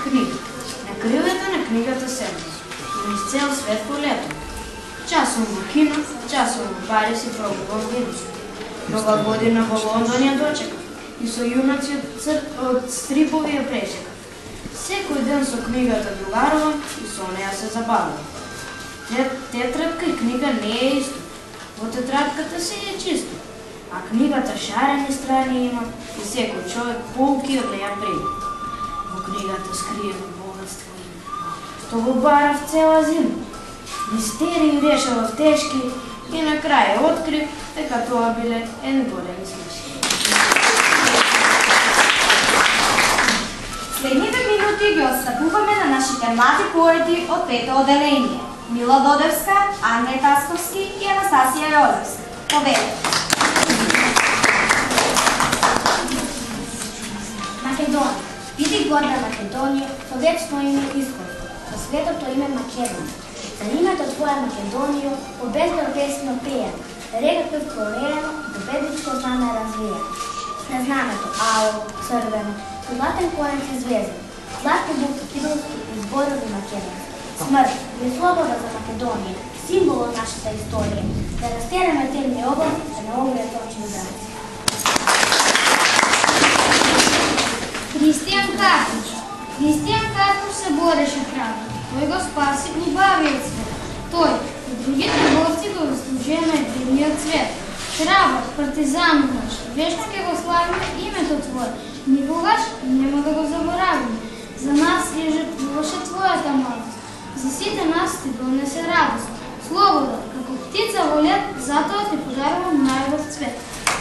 Книга. На крилата на книгата седна. И из цел свет по лето. Часом во кино, часом во Париз и пробувам винци. Нова година во Лондон ја дочека. И со јунаци од стрипови ја пречека. Секој ден со книгата другарувам и со неја се забавам. Тетрадка и книга не е исто. Во тетрадката се е чисто. А книгата шарени страни има и секој човек полки од неја прима. Во книгата скриено богатство има, што го барав цела зима. Мистерии решавав тешки и на крај открив дека тоа биле големи смешки. Следните минути ги отстапуваме на нашите млади поети од пето оделение. Мила Додевска, Андреј Тасковски и Анастасија Јозевска. Поведете. Македонија. Биди горда Македонија, со вечно име искорко, со светото име Македонија. За името твоја Македонија, по безбел песно пејано, реката вкорено, победничко знаме развијано. На знамето ало, црвено, златен конец и звезда, златни букви кирилски и зборови македонски. Смрт и слобода за Македонија, символ од нашата историја, да растераме темни области, да не умре точни бранци. Христијан Картич. Христијан Картич се бореше храбро. Тој го спаси убавиот свет. Тој и другите борци го заслужија на единиот свет. Храбар, партизан наш, вечно ќе го славиме името Твое. Никогаш нема да го заборавиме. За нас ја жртвуваше Твојата младост. За сите нас ти донесе радост. Слобода, како птица во лет, затоа ти подарувам најубав цвет.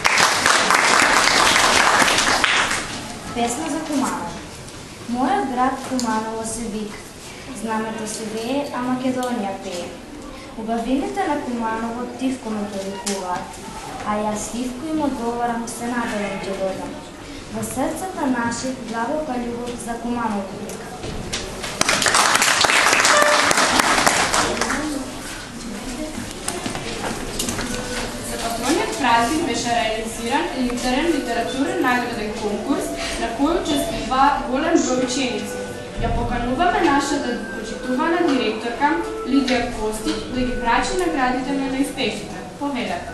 Песна за Куманово. Мојот град Куманово се вика, знамето се вее, а Македонија пее. Убавините на Куманово тивко ме повикуваат, а јас тивко им одговарам, се надолем ќе додам. Во срцата наши длабока љубов за Куманово вика. Патрониот празник беше реализиран литературен награден конкурс на кој учествува голем број ученици. Ја покануваме нашата почитувана директорка Лидија Костич да ги врачи наградите на најуспешните. Поведете.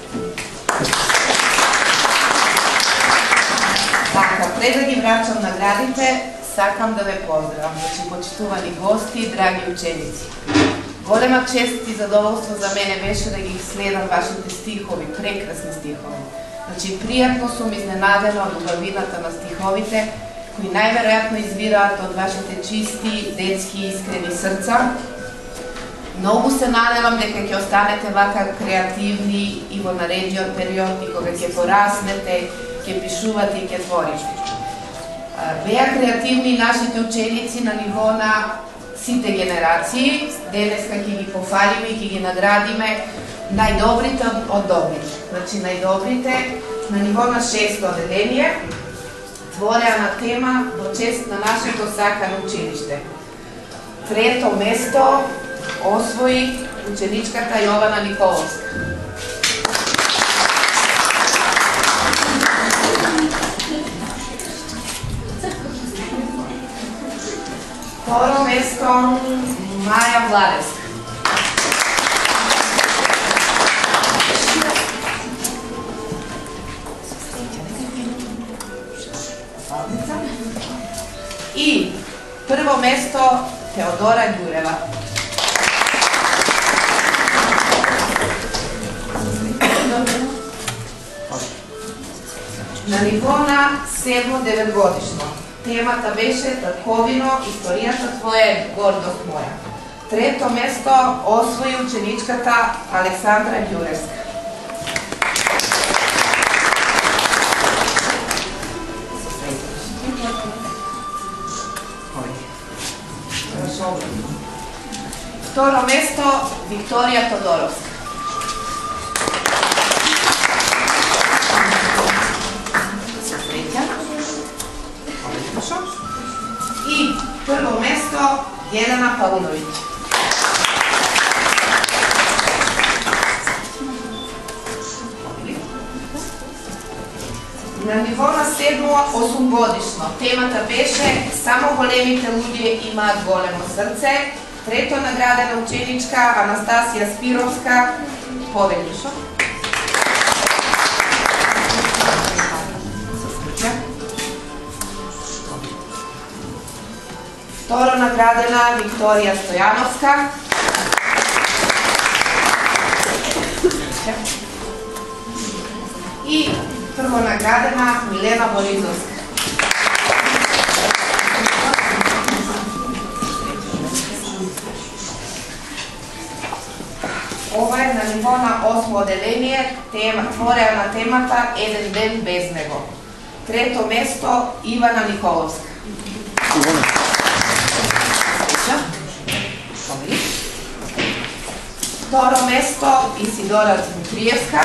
Така, пред да ги врачам наградите, сакам да ве поздравам, почитувани гости, драги ученици. Голема чест и задоволство за мене беше да ги следам вашите стихови, прекрасни стихови. Значи, пријатно сум изненадена од убавината на стиховите, кои најверојатно извираат од вашите чисти, детски и искрени срца. Многу се надевам дека ќе останете вака креативни и во наредниот период, и кога ќе пораснете, ќе пишувате и ќе творите. Беа креативни нашите ученици на ниво на сите генерации. Денеска ќе ги пофалиме и ќе ги наградиме најдобрите од добрите. Значи, најдобрите на ниво на 6-то оделение твореа на тема во чест на нашето сакано училиште. Трето место освои ученичката Јована Николовска. Второ место Маја Владевска. И прво место Теодора Ѓурева. На ниво на 7-9 годишно. Темата беше татковино, историјата твоја е гордост моја. Трето место освои ученичката Александра Ѓуревска. Второ место Викторија Тодоровска. И прво место Јелена Пауновиќ. На ниво на 7-8 годишно, темата беше "Само големите луѓе имаат големо срце". Трето наградена ученичка Анастасија Спировска, повелишо. Второ наградена Викторија Стојановска. И прво наградена Милена Боризовска. Ова е на ниво на 8 оделение, твореа на темата "Еден ден без него". Трето место Ивана Николовска. Второ место Исидора Дмитриевска.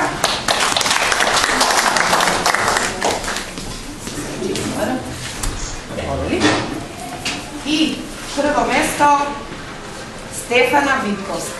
И прво место Стефана Витковска.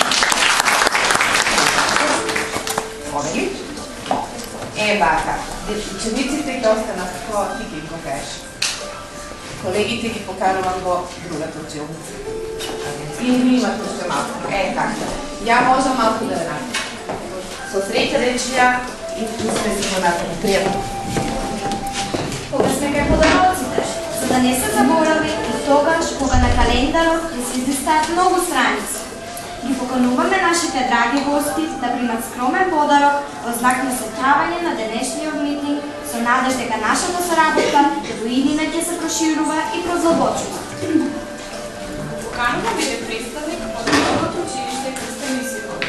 Вака, учениците ќе останат како ти ги покажеш. Колегите ги поканувам во другата училница. Или ви имате уште малко. Така. Ја можам малку да радам. Со среќа дечија и сме си го натаму. Пријатно. Кога сме кај подароците, за да не се заборави и тогаш кога на календарот ќе се излистаат многу страници. Ги покануваме нашите драги гости да примат скромен подарок во знак на сеќавање на денешниот митинг со надеж дека нашата соработка во иднина ќе се проширува и продолбочува. Покануваме да представник од Основното училиште Крстен Исипов.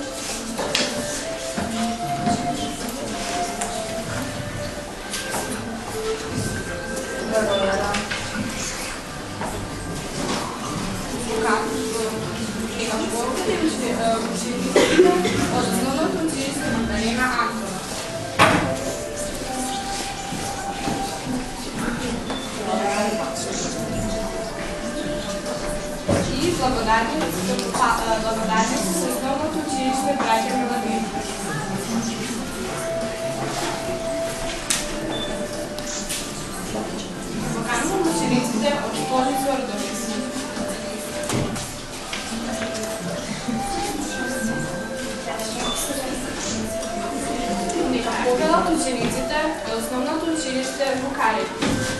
Od Основното училиште Магдалена Антонова. И благодарници с Основното училиште Браќа Миладин. Поканувам учениците од Стожица Ордовец. Повелат учениците од Основното училиште Букареви.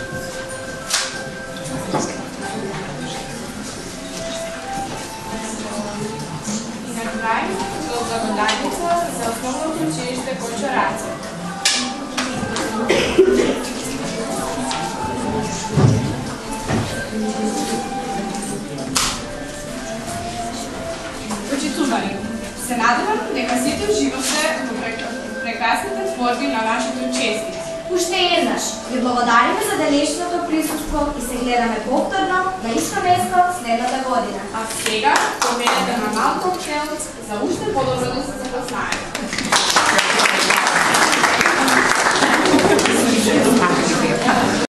И на крај, до благодарница за Основното училиште Кочораце. Почитувани, се надевам дека сите уживавте во прекрасните творби на нашите учесници. Уште еднаш ви благодариме за денешното присуство и се гледаме повторно на исто место следната година. А сега поведете на малку цел за уште подобро да се запознаете.